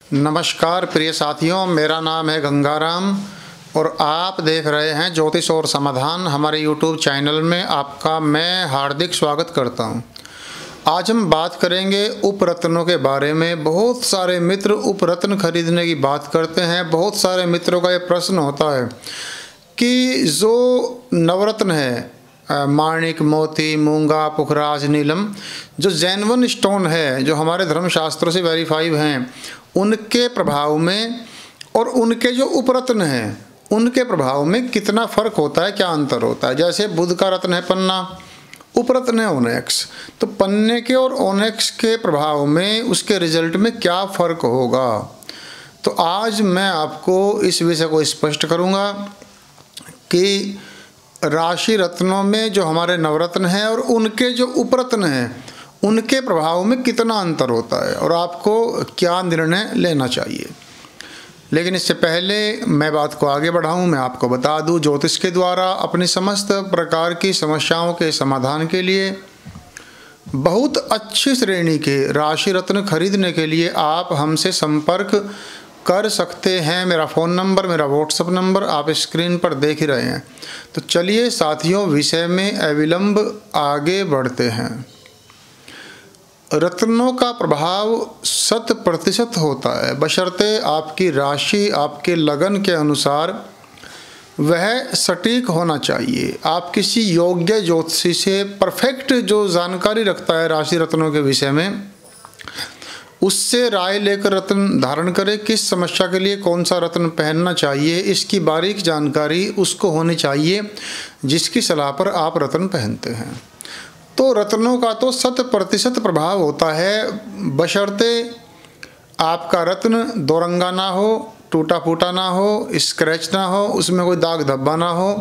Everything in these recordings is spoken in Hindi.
नमस्कार प्रिय साथियों, मेरा नाम है गंगाराम और आप देख रहे हैं ज्योतिष और समाधान। हमारे YouTube चैनल में आपका मैं हार्दिक स्वागत करता हूं। आज हम बात करेंगे उपरत्नों के बारे में। बहुत सारे मित्र उपरत्न खरीदने की बात करते हैं। बहुत सारे मित्रों का ये प्रश्न होता है कि जो नवरत्न है, माणिक, मोती, मूंगा, पुखराज, नीलम, जो जैनवन स्टोन है, जो हमारे धर्मशास्त्रों से वेरीफाइड हैं, उनके प्रभाव में और उनके जो उपरत्न हैं उनके प्रभाव में कितना फ़र्क होता है, क्या अंतर होता है। जैसे बुध का रत्न है पन्ना, उपरत्न है ओनेक्स, तो पन्ने के और ओनेक्स के प्रभाव में उसके रिजल्ट में क्या फ़र्क होगा। तो आज मैं आपको इस विषय को स्पष्ट करूँगा कि राशि रत्नों में जो हमारे नवरत्न हैं और उनके जो उपरत्न हैं उनके प्रभाव में कितना अंतर होता है और आपको क्या निर्णय लेना चाहिए। लेकिन इससे पहले मैं बात को आगे बढ़ाऊं, मैं आपको बता दूं, ज्योतिष के द्वारा अपनी समस्त प्रकार की समस्याओं के समाधान के लिए बहुत अच्छी श्रेणी के राशि रत्न खरीदने के लिए आप हमसे संपर्क कर सकते हैं। मेरा फ़ोन नंबर, मेरा व्हाट्सएप नंबर आप स्क्रीन पर देख ही रहे हैं। तो चलिए साथियों, विषय में अविलंब आगे बढ़ते हैं। रत्नों का प्रभाव 100% होता है, बशर्ते आपकी राशि आपके लगन के अनुसार वह सटीक होना चाहिए। आप किसी योग्य ज्योतिषी से परफेक्ट जो जानकारी रखता है राशि रत्नों के विषय में, उससे राय लेकर रत्न धारण करें। किस समस्या के लिए कौन सा रत्न पहनना चाहिए, इसकी बारीक जानकारी उसको होनी चाहिए जिसकी सलाह पर आप रत्न पहनते हैं। तो रत्नों का तो 100% प्रभाव होता है, बशर्ते आपका रत्न दोरंगा ना हो, टूटा फूटा ना हो, स्क्रैच ना हो, उसमें कोई दाग धब्बा ना हो,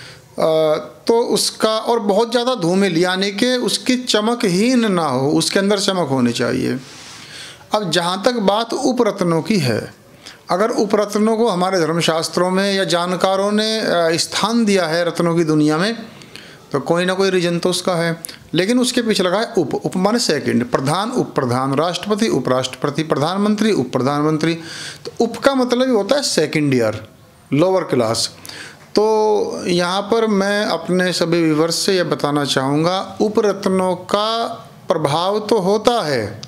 तो उसका और बहुत ज़्यादा धूमिल यानी कि उसकी चमकहीन ना हो, उसके अंदर चमक होनी चाहिए। अब जहाँ तक बात उपरत्नों की है, अगर उपरत्नों को हमारे धर्मशास्त्रों में या जानकारों ने स्थान दिया है रत्नों की दुनिया में, तो कोई ना कोई रीजन तो उसका है। लेकिन उसके पीछे लगा है उप माने सेकंड, प्रधान, उप प्रधान, राष्ट्रपति, उपराष्ट्रपति, प्रधानमंत्री, उप प्रधानमंत्री। तो उप का मतलब ही होता है सेकंड ईयर, लोअर क्लास। तो यहाँ पर मैं अपने सभी व्यूअर्स से यह बताना चाहूँगा, उपरत्नों का प्रभाव तो होता है,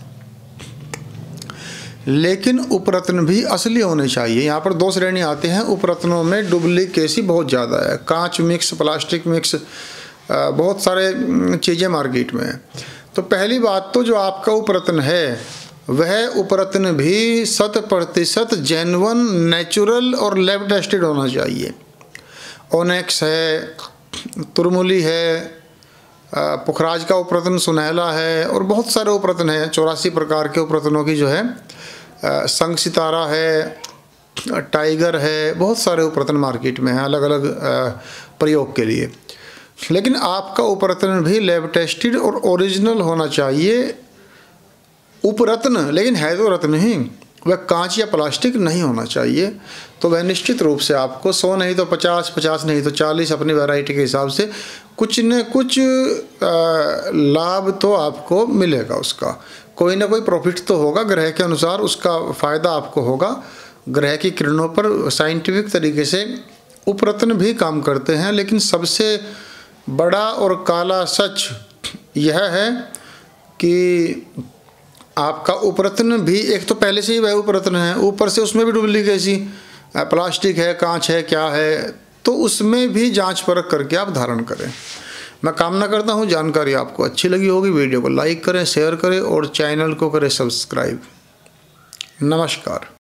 लेकिन उपरत्न भी असली होने चाहिए। यहाँ पर दो श्रेणी आते हैं उपरत्नों में, डुप्लीकेसी बहुत ज़्यादा है, कांच मिक्स, प्लास्टिक मिक्स, बहुत सारे चीज़ें मार्केट में है। तो पहली बात तो जो आपका उपरत्न है वह उपरत्न भी 100% जेन्युइन, नेचुरल और लैब टेस्टेड होना चाहिए। ओनेक्स है, तुरमुली है, पुखराज का उपरत्न सुनहला है और बहुत सारे उपरत्न हैं। 84 प्रकार के उपरत्नों की जो है, संग सितारा है, टाइगर है, बहुत सारे उपरत्न मार्केट में हैं अलग अलग प्रयोग के लिए। लेकिन आपका उपरत्न भी लैब टेस्टेड और ओरिजिनल होना चाहिए उपरत्न, लेकिन है तो रत्न ही, वह कांच या प्लास्टिक नहीं होना चाहिए। तो वह निश्चित रूप से आपको 100 नहीं तो 50, 50 नहीं तो 40 अपनी वैरायटी के हिसाब से कुछ न कुछ लाभ तो आपको मिलेगा। उसका कोई ना कोई प्रॉफिट तो होगा, ग्रह के अनुसार उसका फ़ायदा आपको होगा। ग्रह की किरणों पर साइंटिफिक तरीके से उपरत्न भी काम करते हैं, लेकिन सबसे बड़ा और काला सच यह है कि आपका उपरत्न भी एक तो पहले से ही वह उपरत्न है, ऊपर से उसमें भी डुप्लीकेसी, प्लास्टिक है, कांच है, क्या है, तो उसमें भी जांच परख करके आप धारण करें। मैं कामना करता हूं जानकारी आपको अच्छी लगी होगी। वीडियो को लाइक करें, शेयर करें और चैनल को करें सब्सक्राइब। नमस्कार।